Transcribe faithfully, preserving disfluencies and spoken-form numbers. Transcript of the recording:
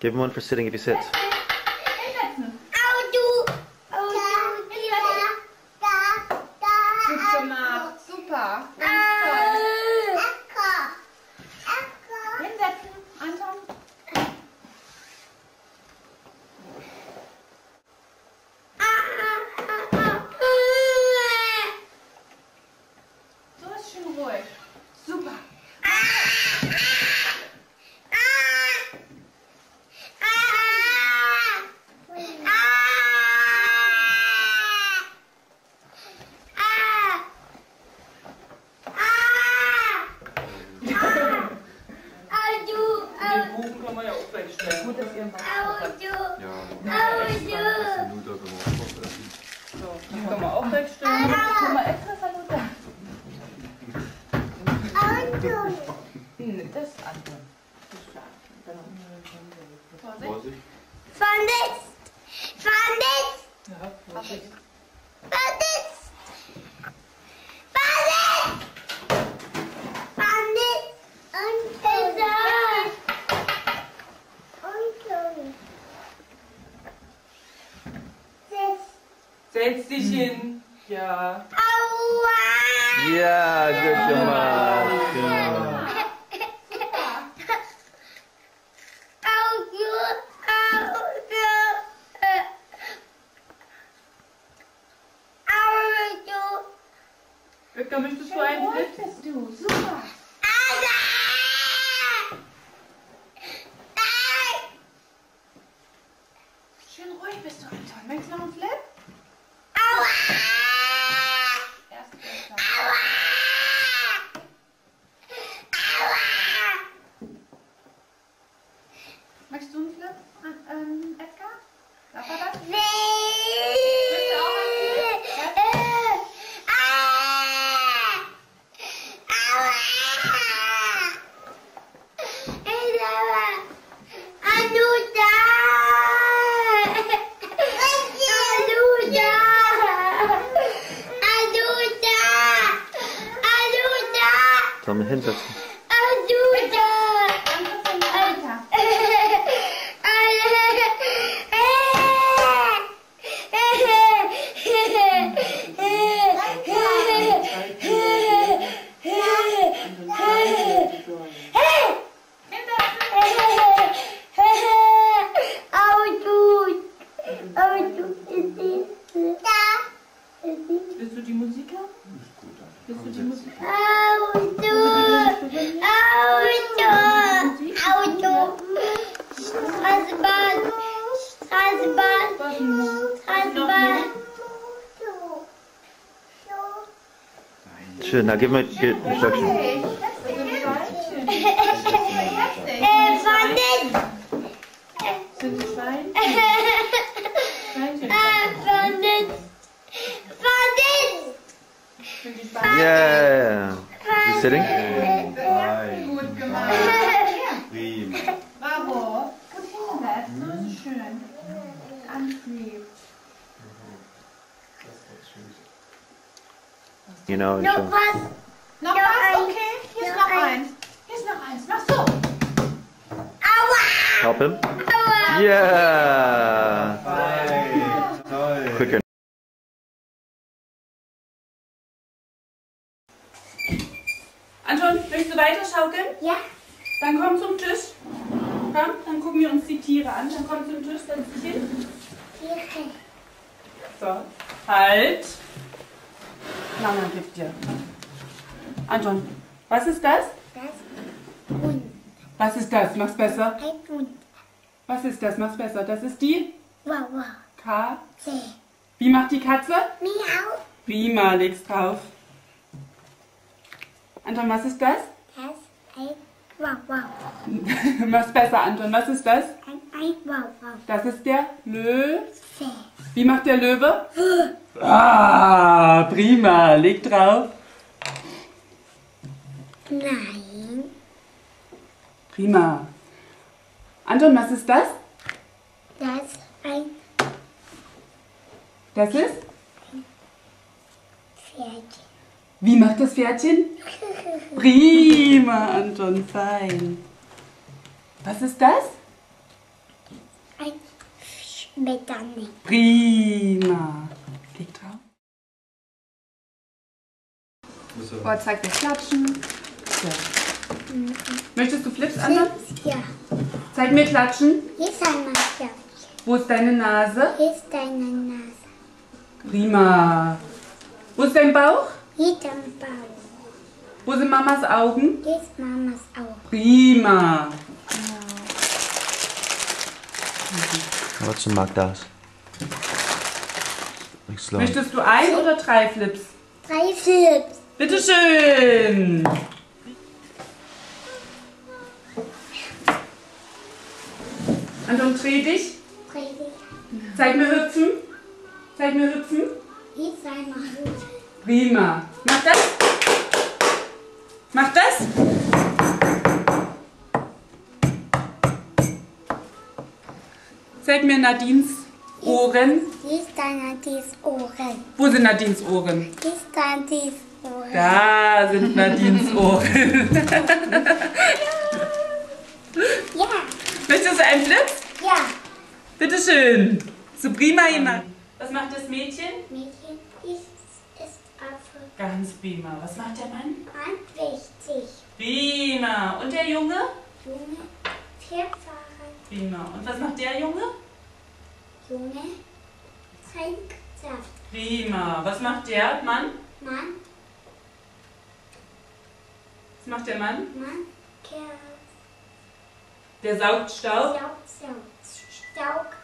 Give him one for sitting if he sits. Gut gemacht, super. Hinsetzen, Anton. So ist schön ruhig. Super. Gut, dass ihr im Wasser habt. Ja, das ist Saluta gemacht. So, das kann man auch wegstellen. Guck mal, extra Saluta. Hm, das andere. Vorsicht. Vorsicht. Verletzt! Verletzt! Ja, Vorsicht. Verletzt! Verletzt! Verletzt! Und gesagt! Setz dich hin. Ja. Aua! Ja, gut gemacht. Genau. Auge! Auge! Auge! Victor, möchtest du einen Sitz? Du, super. Schön ruhig bist du, Anton. Möchtest du noch einen Flip? Aua! Erst Victor. Aua! Aua! Möchtest du einen Flip, ähm, Edgar? Darf er das? Nee! Möchtest du auch einen Flip? Sollen wir hinsetzen? Willst du die Musik haben? Willst du die Musik haben? Auto! Auto! Auto! Straßenbahn! Straßenbahn! Straßenbahn! Schön, now give him a good instruction. Äh, Verletzt! Sind die Schwein? Schweinchen. Äh, Verletzt! Verletzt! Sind die Schwein? Yeah. You sitting? Nein. Gut gemacht. Prima. Bravo. Gut hingesetzt. So ist es schön. Ganz lieb. You know, and Noch show. was? Noch Ja, was? eins. Okay. Hier ist Ja, noch eins. eins. Hier ist noch eins. Mach so. Aua! Help him? Aua! Yeah. Fein. Toll. Quicker. Anton, möchtest du weiter schaukeln? Ja. Dann komm zum Tisch. Komm, dann gucken wir uns die Tiere an. Dann komm zum Tisch, setz dich hin. So. Halt. Mama gibt dir. Anton, was ist das? Das Hund. Was ist das? Mach's besser. Ein Hund. Was ist das? Mach's besser. Das ist die Wow, wow. K. C. Wie macht die Katze? Miau. Prima, leg's drauf. Anton, was ist das? Das ein Wow, wow. Mach's besser, Anton. Was ist das? Ein ein Wow, wow. Das ist der Löwe. C. Wie macht der Löwe? Ah, prima. Leg drauf. Nein. Prima. Anton, was ist das? Das ein Das ist? Pferd. Wie macht das Pferdchen? Prima, Anton, fein. Was ist das? Ein Schmetterling. Prima. Leg drauf. Also, Oh, zeig mir Klatschen. So. Möchtest du Flips anmachen? Ja. Zeig mir Klatschen. Hier ist ein Maske. Wo ist deine Nase? Hier ist deine Nase. Prima. Wo ist dein Bauch? Hier ist dein Bauch. Wo sind Mamas Augen? Hier ist Mamas Auge. Prima. Wat maakt das? Ik sla. Möchtest du ein oder drei Flips? Drei Flips. Bitteschön. Anton, dreh dich. Drei Flips. Zeig mir hüpfen. Zeig mir hüpfen. Hier ist ein Maske. Prima. Mach das. Mach das. Zeig mir Nadines Ohren. Hier ist deine Dies Ohren. Wo sind Nadines Ohren? Hier ist deine Dies Ohren. Da sind Nadines Ohren. Ja. Möchtest du einen Flips? Ja. Bitteschön. So prima jemand. Was macht das Mädchen? Mädchen ist, ist Affe. Ganz prima. Was macht der Mann? Ganz wichtig. Prima. Und der Junge? Junge, Pferdfahrer. Prima. Und was macht der Junge? Junge, Trinksaft. Prima. Was macht der Mann? Mann, Was macht der Mann? Mann, Kerl, Der saugt Staub. Staub, Staub, Staub,